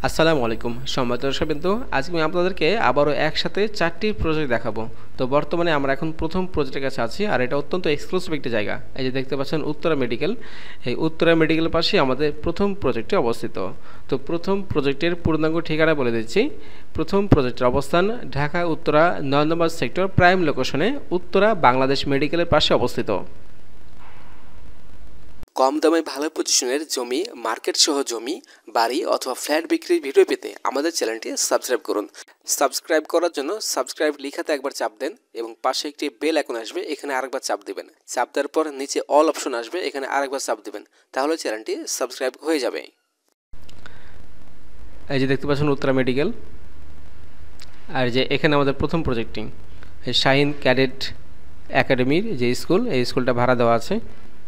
আসসালামু আলাইকুম সম্মানিত দর্শকবৃন্দ, আজকে আমি আপনাদেরকে আবারও একসাথে 4টি প্রজেক্ট দেখাবো। তো বর্তমানে আমরা এখন প্রথম প্রজেক্টের কাছে আছি, আর এটা অত্যন্ত এক্সক্লুসিভ একটি জায়গা। এই যে দেখতে পাচ্ছেন উত্তরা মেডিকেল, এই উত্তরা মেডিকেলের পাশে আমাদের প্রথম প্রজেক্টটি অবস্থিত। তো প্রথম প্রজেক্টের পূর্ণাঙ্গ ঠিকানা বলে দিচ্ছি। প্রথম প্রজেক্টের অবস্থান ঢাকা উত্তরা 9 নম্বর সেক্টর প্রাইম লোকেশনে উত্তরা বাংলাদেশ মেডিকেলের পাশে অবস্থিত। কম দামে ভালো পজিশনের জমি, মার্কেট সহ জমি, বাড়ি অথবা ফ্ল্যাট বিক্রির ভিডিও পেতে আমাদের চ্যানেলটি সাবস্ক্রাইব করুন। সাবস্ক্রাইব করার জন্য সাবস্ক্রাইব লেখাতে একবার চাপ দেন এবং পাশে একটি বেল আইকন আসবে, এখানে আরেকবার চাপ দিবেন। চাপ দেওয়ার পর নিচে অল অপশন আসবে, এখানে আরেকবার চাপ দিবেন, তাহলে চ্যানেলটি সাবস্ক্রাইব হয়ে যাবে। এই যে দেখতে পাচ্ছেন উত্তরা মেডিকেল, আর যে এখানে আমাদের প্রথম প্রজেক্টিং শাহিন ক্যাডেট একাডেমির যে স্কুল, এই স্কুলটা ভাড়া দেওয়া আছে।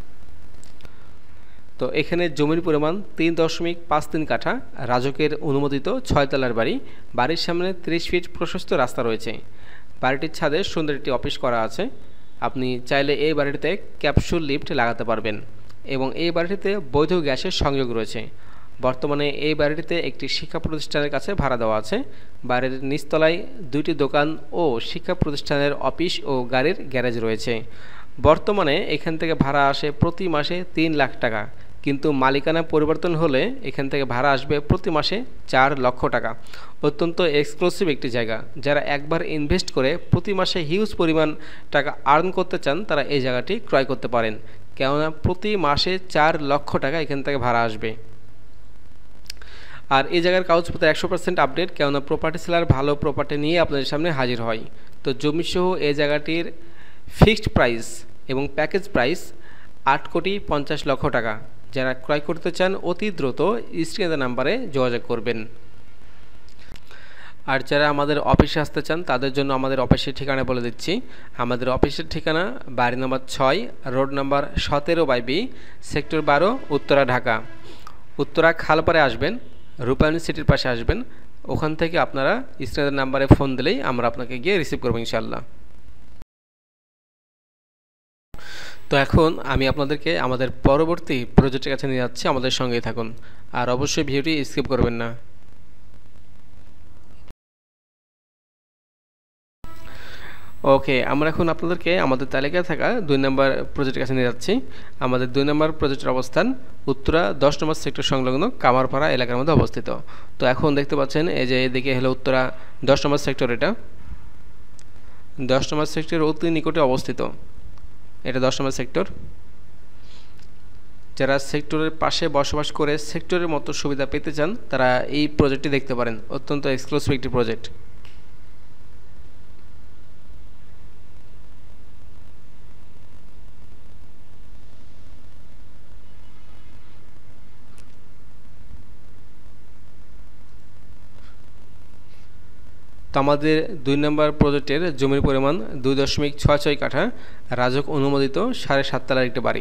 তো এখানে জমির পরিমাণ 3.53 কাঠা, রাজকের অনুমোদিত 6 তলার বাড়ি। বাড়ির সামনে 30 ফিট প্রশস্ত রাস্তা রয়েছে। বাড়িটির ছাদে সুন্দর একটি অফিস করা আছে। আপনি চাইলে এই বাড়িটিতে ক্যাপসুল লিফট লাগাতে পারবেন এবং এই বাড়িটিতে বৈধ গ্যাসের সংযোগ রয়েছে। বর্তমানে এই বাড়িটিতে একটি শিক্ষা প্রতিষ্ঠানের কাছে ভাড়া দেওয়া আছে। বাড়ির নিচতলায় 2টি দোকান ও শিক্ষা প্রতিষ্ঠানের অফিস ও গাড়ির গ্যারেজ রয়েছে। বর্তমানে এখান থেকে ভাড়া আসে প্রতি মাসে 3 লাখ টাকা, কিন্তু মালিকানা পরিবর্তন হলে এখান থেকে ভাড়া আসবে প্রতি মাসে 4 লক্ষ টাকা। অত্যন্ত এক্সক্লুসিভ একটি জায়গা। যারা একবার ইনভেস্ট করে প্রতি মাসে হিউজ পরিমাণ টাকা আর্ন করতে চান, তারা এই জায়গাটি ক্রয় করতে পারেন, কেননা প্রতি মাসে 4 লক্ষ টাকা এখান থেকে ভাড়া আসবে। আর এই জায়গার কাগজপত্র 100% আপডেট, কেননা প্রপার্টি সেলার ভালো প্রপার্টি নিয়ে আপনাদের সামনে হাজির হয়। তো জমিসহ এই জায়গাটির ফিক্সড প্রাইস এবং প্যাকেজ প্রাইস 8,50,00,000 টাকা। যারা ক্রয় করতে চান অতি দ্রুত স্ক্রিনের নাম্বারে যোগাযোগ করবেন। আর যারা আমাদের অফিসে আসতে চান তাদের জন্য আমাদের অফিসের ঠিকানা বলে দিচ্ছি। আমাদের অফিসের ঠিকানা বাড়ি নম্বর 6, road number 17/B, sector 12, Uttara, Dhaka. Uttara খালপাড়ে আসবেন, রূপায়ণ সিটির পাশে আসবেন। ওখান থেকে আপনারা স্ক্রিনের নাম্বারে ফোন দিলেই আমরা আপনাকে গিয়ে রিসিভ করবো ইনশাল্লাহ। তো এখন আমি আপনাদেরকে আমাদের পরবর্তী প্রজেক্টের কাছে নিয়ে যাচ্ছি, আমাদের সঙ্গেই থাকুন আর অবশ্যই ভিডিওটি স্কিপ করবেন না। ওকে, আমরা এখন আপনাদেরকে আমাদের তালিকায় থাকা 2 নম্বর প্রজেক্টের কাছে নিয়ে যাচ্ছি। আমাদের 2 নম্বর প্রজেক্টের অবস্থান উত্তরা 10 নম্বর সেক্টর সংলগ্ন কামারপাড়া এলাকার মধ্যে অবস্থিত। তো এখন দেখতে পাচ্ছেন এই যে এদিকে হলো উত্তরা 10 নম্বর সেক্টর। এটা 10 নম্বর সেক্টরের অতি নিকটে অবস্থিত। এটা 10 নম্বর সেক্টর। যারা সেক্টরের পাশে বসবাস করে সেক্টরের মতো সুবিধা পেতে চান, তারা এই প্রজেক্টটি দেখতে পারেন। অত্যন্ত এক্সক্লুসিভ একটি প্রজেক্ট। তো আমাদের 2 নম্বর প্রজেক্টের জমির পরিমাণ 2.66 কাঠা, রাজক অনুমোদিত 7.5 তলার একটি বাড়ি।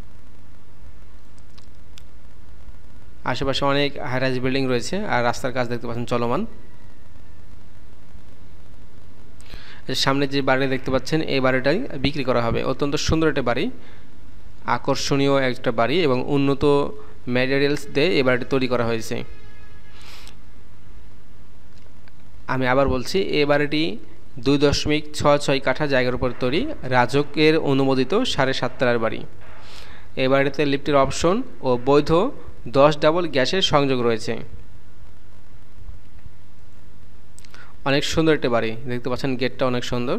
আশেপাশে অনেক হাইরাইজ বিল্ডিং রয়েছে আর রাস্তার কাজ দেখতে পাচ্ছেন চলমান। সামনে যে বাড়ি দেখতে পাচ্ছেন এই বাড়িটাই বিক্রি করা হবে। অত্যন্ত সুন্দর একটা বাড়ি, আকর্ষণীয় একটা বাড়ি এবং উন্নত ম্যাটেরিয়ালস দিয়ে এই বাড়িটি তৈরি করা হয়েছে। আমি আবার বলছি, এই বাড়িটি 2.66 কাঠা জায়গার উপর তৈরি, রাজকের অনুমোদিত 7.5 তলার বাড়ি। এই বাড়িতে লিফটের অপশন ও বৈধ 10 ডাবল গ্যাসের সংযোগ রয়েছে। অনেক সুন্দর একটা বাড়ি, দেখতে পাচ্ছেন গেটটা অনেক সুন্দর।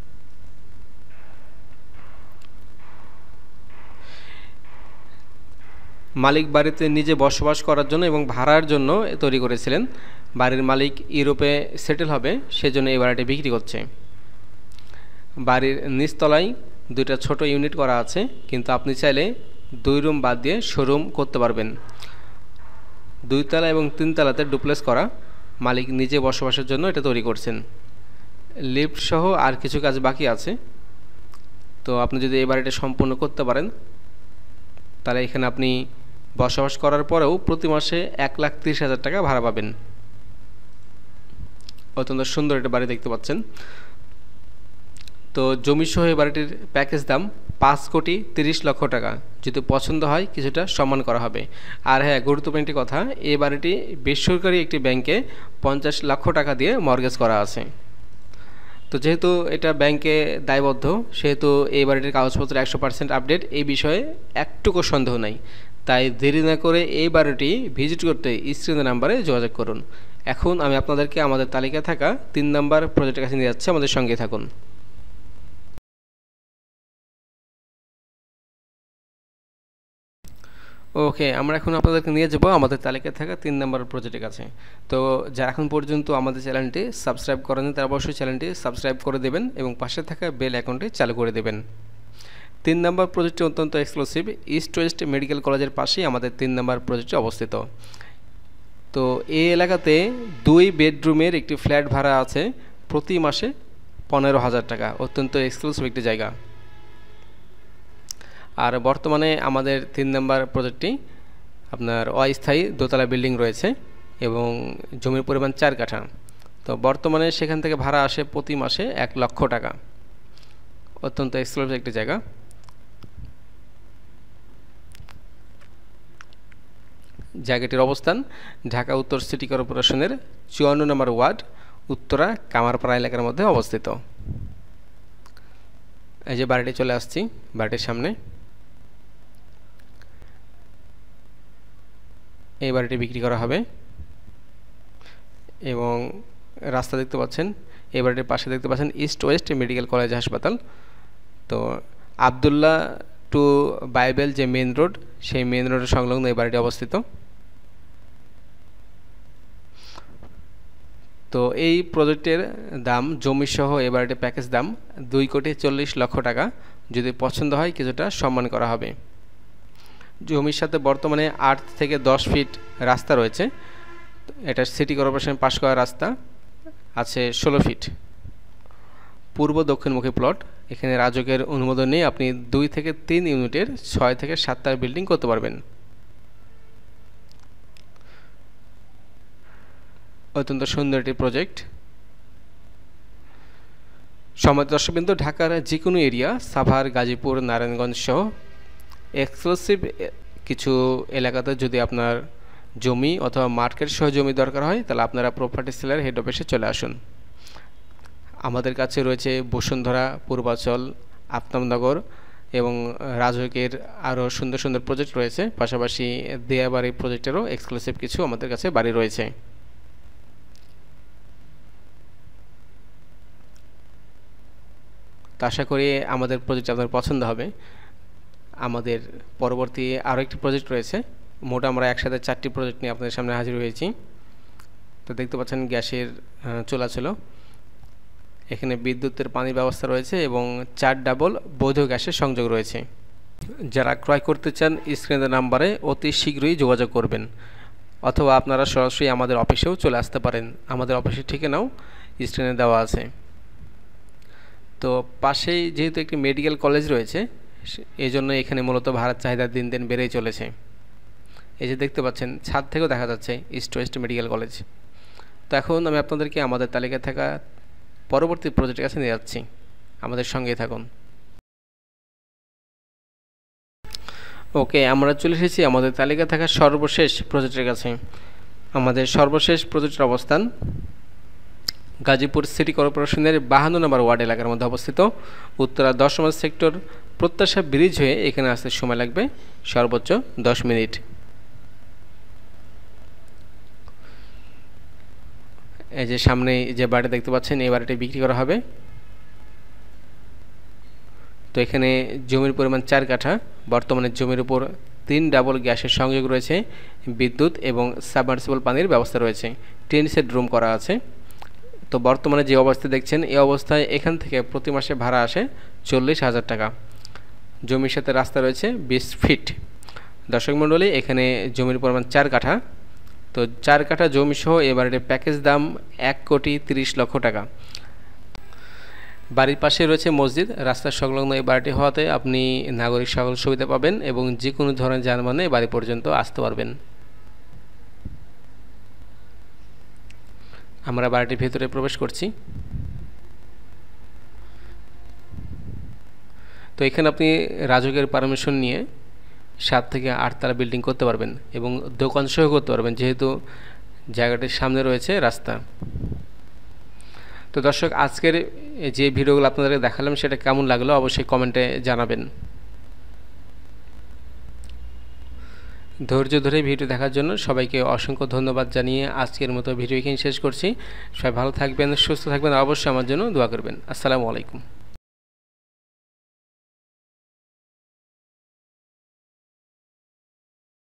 মালিক বাড়িতে নিজে বসবাস করার জন্য এবং ভাড়ার জন্য তৈরি করেছিলেন। বাড়ির মালিক ইউরোপে সেটেল হবে, সেজন্য এই বাড়িটি বিক্রি করছে। বাড়ির নিচতলায় 2টা ছোট ইউনিট করা আছে, কিন্তু আপনি চাইলে 2 রুম বাদ দিয়ে শোরুম করতে পারবেন। 2 তলা এবং 3 তলাতে ডুপ্লেক্স করা। মালিক নিজে বসবাসের জন্য এটা তৈরি করছেন। লিফট সহ আর কিছু কাজ বাকি আছে। তো আপনি যদি এই বাড়িটা সম্পূর্ণ করতে পারেন, তাহলে এখানে আপনি বসবাস করার পরেও প্রতি মাসে 1,30,000 টাকা ভাড়া পাবেন। অত্যন্ত সুন্দর একটা বাড়ি দেখতে পাচ্ছেন। তো জমি সহ এই বাড়িটির প্যাকেজ দাম 5,30,00,000 টাকা। যদি পছন্দ হয় কিছুটা সম্মান করা হবে। আর হ্যাঁ, গুরুত্বপূর্ণ একটি কথা, এই বাড়িটি বেসরকারি একটি ব্যাংকে 50 লক্ষ টাকা দিয়ে মর্গেজ করা আছে। তো যেহেতু এটা ব্যাংকে দায়বদ্ধ, সেহেতু এই বাড়িটির কাগজপত্র 100% আপডেট, এই বিষয়ে একটুকু সন্দেহ নাই। তাই দেরি না করে এই বাড়িটি ভিজিট করতে স্ক্রিনের নাম্বারে যোগাযোগ করুন। এখন আমি আপনাদেরকে আমাদের তালিকায় থাকা 3 নাম্বার প্রজেক্টের কাছে নিয়ে যাচ্ছি, আমাদের সঙ্গে থাকুন। ওকে, আমরা এখন আপনাদেরকে নিয়ে যাব আমাদের তালিকায় থাকা 3 নাম্বার প্রজেক্টের কাছে। তো যারা এখন পর্যন্ত আমাদের চ্যানেলটি সাবস্ক্রাইব করেনি, তারা অবশ্যই চ্যানেলটি সাবস্ক্রাইব করে দেবেন এবং পাশে থাকা বেল আইকনটি চালু করে দেবেন। 3 নাম্বার প্রজেক্টটি অত্যন্ত এক্সক্লুসিভ। ইস্ট ওয়েস্ট মেডিকেল কলেজের পাশেই আমাদের 3 নাম্বার প্রজেক্টটি অবস্থিত। তো এই এলাকাতে 2 বেডরুমের একটি ফ্ল্যাট ভাড়া আছে প্রতি মাসে 15,000 টাকা। অত্যন্ত এক্সক্লুসিভ একটি জায়গা। আর বর্তমানে আমাদের 3 নাম্বার প্রজেক্টটি আপনার অস্থায়ী দোতলা বিল্ডিং রয়েছে এবং জমির পরিমাণ 4 কাঠা। তো বর্তমানে সেখান থেকে ভাড়া আসে প্রতি মাসে 1 লক্ষ টাকা। অত্যন্ত এক্সক্লুসিভ একটি জায়গা। জায়গাটির অবস্থান ঢাকা উত্তর সিটি কর্পোরেশনের 54 নম্বর ওয়ার্ড, উত্তরা কামারপাড়া এলাকার মধ্যে অবস্থিত। এই যে বাড়িটি চলে আসছি বাড়িটির সামনে। এই বাড়িটি বিক্রি করা হবে এবং রাস্তা দেখতে পাচ্ছেন। এই বাড়িটির পাশে দেখতে পাচ্ছেন ইস্ট ওয়েস্ট মেডিকেল কলেজ হাসপাতাল। তো আবদুল্লাহ টু বাইবেল যে মেন রোড, সেই মেন রোডের সংলগ্ন এই বাড়িটি অবস্থিত। তো এই প্রজেক্টের দাম জমিসহ এই বাড়িটির প্যাকেজ দাম 2,40,00,000 টাকা। যদি পছন্দ হয় কিছুটা সম্মান করা হবে। জমির সাথে বর্তমানে 8 থেকে 10 ফিট রাস্তা রয়েছে। এটা সিটি কর্পোরেশন পাশ করা রাস্তা আছে 16 ফিট। পূর্ব দক্ষিণমুখী প্লট। এখানে রাজকের অনুমোদন নিয়ে আপনি 2 থেকে 3 ইউনিটের 6 থেকে 7টা বিল্ডিং করতে পারবেন। অত্যন্ত সুন্দর একটি প্রজেক্ট। সম্মানিত দর্শকবৃন্দ, ঢাকার যে কোনো এরিয়া, সাভার, গাজীপুর, নারায়ণগঞ্জ সহ এক্সক্লুসিভ কিছু এলাকাতে যদি আপনার জমি অথবা মার্কেট সহ জমি দরকার হয়, তাহলে আপনারা প্রপার্টি সেলার হেড অফিসে চলে আসুন। আমাদের কাছে রয়েছে বসুন্ধরা, পূর্বাচল, আফতাবনগর এবং রাজকের আরও সুন্দর সুন্দর প্রজেক্ট রয়েছে। পাশাপাশি দেয়াবাড়ি প্রজেক্টেরও এক্সক্লুসিভ কিছু আমাদের কাছে বাড়ি রয়েছে। তো আশা করি আমাদের প্রজেক্ট আপনার পছন্দ হবে। আমাদের পরবর্তী আরও একটি প্রজেক্ট রয়েছে। মোট আমরা একসাথে 4টি প্রজেক্ট নিয়ে আপনাদের সামনে হাজির হয়েছি। তো দেখতে পাচ্ছেন গ্যাসের চুলা ছিল। এখানে বিদ্যুতের পানির ব্যবস্থা রয়েছে এবং 4 ডাবল বৈধ গ্যাসের সংযোগ রয়েছে। যারা ক্রয় করতে চান স্ক্রিনের নাম্বারে অতি শীঘ্রই যোগাযোগ করবেন, অথবা আপনারা সরাসরি আমাদের অফিসেও চলে আসতে পারেন। আমাদের অফিসের ঠিকানাও স্ক্রিনে দেওয়া আছে। তো পাশেই যেহেতু একটি মেডিকেল কলেজ রয়েছে, এই জন্য এখানে মূলত ভাড়ার চাহিদা দিন দিন বেড়েই চলেছে। এই যে দেখতে পাচ্ছেন ছাদ থেকেও দেখা যাচ্ছে ইস্ট ওয়েস্ট মেডিকেল কলেজ। তো এখন আমি আপনাদেরকে আমাদের তালিকায় থাকা পরবর্তী প্রজেক্টের কাছে নিয়ে যাচ্ছি। আমাদের সঙ্গেই থাকুন। ওকে, আমরা চলে এসেছি আমাদের তালিকায় থাকা সর্বশেষ প্রজেক্টের কাছে। আমাদের সর্বশেষ প্রজেক্টের অবস্থান গাজীপুর সিটি কর্পোরেশনের 52 নম্বর ওয়ার্ড এলাকার মধ্যে অবস্থিত। উত্তরা 10 নম্বর সেক্টর। প্রত্যাশা ব্রিজ হয়ে এখানে আসতে সময় লাগবে সর্বোচ্চ 10 মিনিট। এই যে সামনে যে বাড়িটা দেখতে পাচ্ছেন, এই বাড়িটি বিক্রি করা হবে। তো এখানে জমির পরিমাণ 4 কাঠা। বর্তমানে জমির উপর 3 ডাবল গ্যাসের সংযোগ রয়েছে, বিদ্যুৎ এবং সাবমার্সিবল পানির ব্যবস্থা রয়েছে। 10 সেট রুম করা আছে। তো বর্তমানে যে অবস্থা দেখছেন, এই অবস্থায় এখান থেকে প্রতি মাসে ভাড়া আসে 40,000 টাকা। জমির সাথে রাস্তা রয়েছে 20 ফিট। দর্শক মণ্ডলী, এখানে জমির পরিমাণ 4 কাঠা। তো 4 কাঠা জমি সহ এই বাড়িটির প্যাকেজ দাম 1,30,00,000 টাকা। বাড়ির পাশে রয়েছে মসজিদ। রাস্তার সংলগ্ন এই বাড়িটি হওয়াতে আপনি নাগরিক সকল সুবিধা পাবেন এবং যে কোনো ধরনের যানবাহনে বাড়ি পর্যন্ত আসতে পারবেন। আমরা বাড়িটির ভেতরে প্রবেশ করছি। তো এখানে আপনি রাজুকের পারমিশন নিয়ে 7 থেকে 8 তলা বিল্ডিং করতে পারবেন এবং দোকান সহ করতে পারবেন, যেহেতু জায়গাটির সামনে রয়েছে রাস্তা। তো দর্শক, আজকের যে ভিডিওগুলো আপনাদেরকে দেখালাম সেটা কেমন লাগলো অবশ্যই কমেন্টে জানাবেন। ধৈর্য ধরে ভিডিও দেখার জন্য সবাইকে অসংখ্য ধন্যবাদ জানিয়ে আজকের মতো ভিডিও এখানে শেষ করছি। সবাই ভালো থাকবেন, সুস্থ থাকবেন, অবশ্যই আমার জন্য দোয়া করবেন। আসসালামু আলাইকুম।